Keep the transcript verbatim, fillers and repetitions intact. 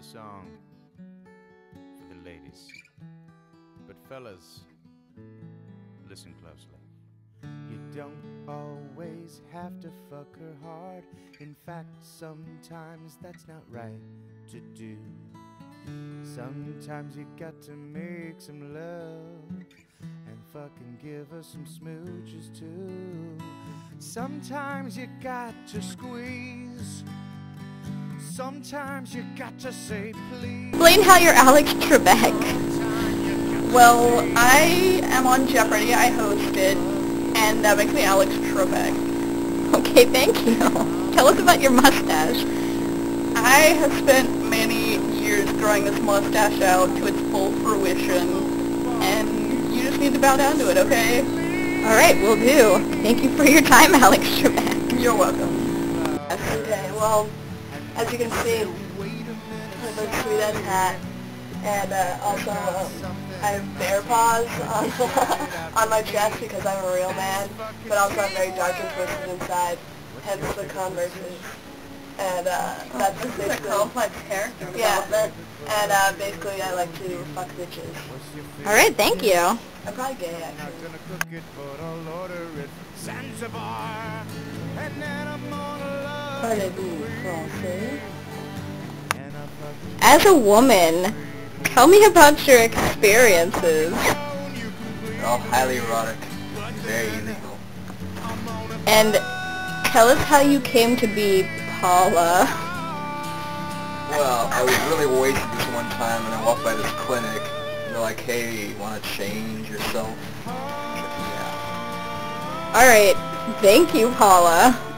song for the ladies. But fellas, listen closely. You don't always have to fuck her hard. In fact, sometimes that's not right to do. Sometimes you got to make some love and fucking give her some smooches too. Sometimes you got to squeeze. Sometimes you got to say please. Explain how you're Alex Trebek. Well, I am on Jeopardy. I hosted, and that makes me Alex Trebek. Okay, thank you. Tell us about your mustache. I have spent many years growing this mustache out to its full fruition, and you just need to bow down to it, okay? Alright, will do. Thank you for your time, Alex Trebek. You're welcome. Okay, well, as you can see, I have a sweet ass hat, and uh, also um, I have bear paws on, on my chest because I'm a real man, but also I'm very dark and twisted inside, hence the Converses. And uh, that's just basically... That's a complex character development. Yeah, and uh, basically I like to fuck bitches. Alright, thank you. I'm probably gay, actually. Parlez-vous français? As a woman, tell me about your experiences. They're all highly erotic, very illegal. And tell us how you came to be Paula. Well, I was really wasted this one time, and I walked by this clinic, and they're like, hey, you want to change yourself? I was like, yeah. Alright, thank you, Paula.